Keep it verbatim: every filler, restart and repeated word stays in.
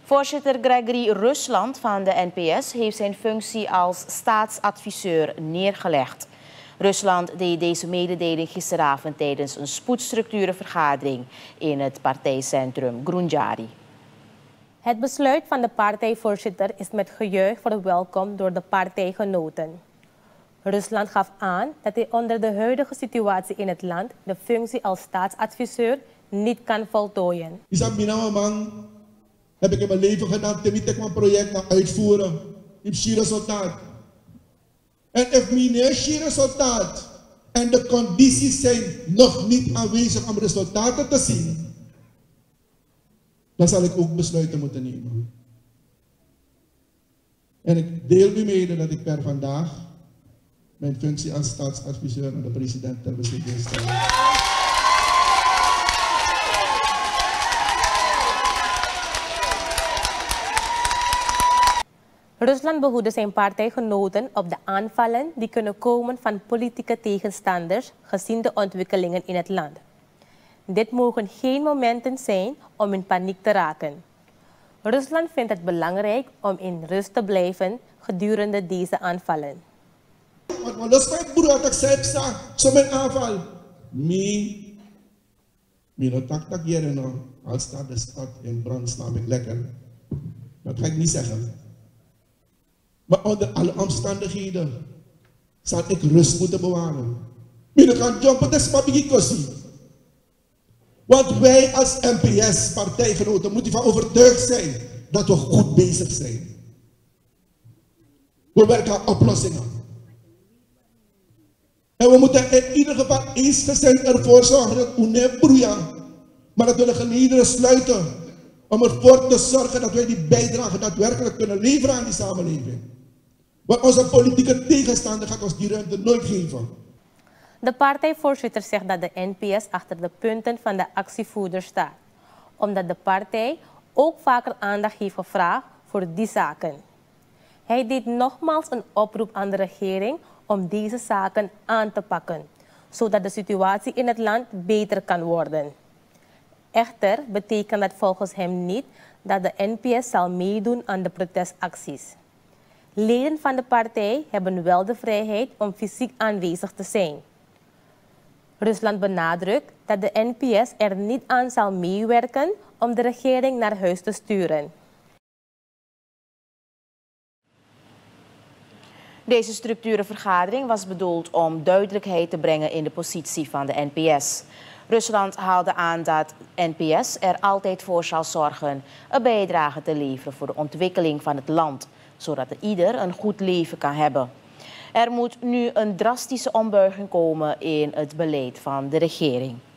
Voorzitter Gregory Rusland van de N P S heeft zijn functie als staatsadviseur neergelegd. Rusland deed deze mededeling gisteravond tijdens een spoedstructurenvergadering in het partijcentrum Groenjari. Het besluit van de partijvoorzitter is met gejuich verwelkomd door de partijgenoten. Rusland gaf aan dat hij onder de huidige situatie in het land de functie als staatsadviseur niet kan voltooien. Heb ik in mijn leven gedaan, Timmy mijn project gaan uitvoeren. Ik zie resultaat. En als meneer zie resultaat en de condities zijn nog niet aanwezig om resultaten te zien, dan zal ik ook besluiten moeten nemen. En ik deel u mede dat ik per vandaag mijn functie als staatsadviseur aan de president ter beschikking stel. Rusland behoedde zijn partijgenoten op de aanvallen die kunnen komen van politieke tegenstanders gezien de ontwikkelingen in het land. Dit mogen geen momenten zijn om in paniek te raken. Rusland vindt het belangrijk om in rust te blijven gedurende deze aanvallen. Want dat is mijn broer dat ik zei, zo mijn aanval. Mi, mi no tak tak jaren no, als staat de stad in brand, slaap ik lekker. Dat ga ik niet zeggen. Maar onder alle omstandigheden zal ik rust moeten bewaren. We gaan jumpen, dat is papie kosie. Want wij als N P S, partijgenoten, moeten van overtuigd zijn dat we goed bezig zijn. We werken aan oplossingen. En we moeten in ieder geval eensgezind ervoor zorgen dat we niet broeien, maar dat we de gelederen sluiten om ervoor te zorgen dat wij die bijdrage daadwerkelijk kunnen leveren aan die samenleving. Want onze politieke tegenstander gaat ons die ruimte nooit geven. De partijvoorzitter zegt dat de N P S achter de punten van de actievoerder staat, omdat de partij ook vaker aandacht heeft gevraagd voor die zaken. Hij deed nogmaals een oproep aan de regering om deze zaken aan te pakken, zodat de situatie in het land beter kan worden. Echter betekent dat volgens hem niet dat de N P S zal meedoen aan de protestacties. Leden van de partij hebben wel de vrijheid om fysiek aanwezig te zijn. Rusland benadrukt dat de N P S er niet aan zal meewerken om de regering naar huis te sturen. Deze structurenvergadering was bedoeld om duidelijkheid te brengen in de positie van de N P S. Rusland haalde aan dat N P S er altijd voor zal zorgen een bijdrage te leveren voor de ontwikkeling van het land, zodat ieder een goed leven kan hebben. Er moet nu een drastische ombuiging komen in het beleid van de regering.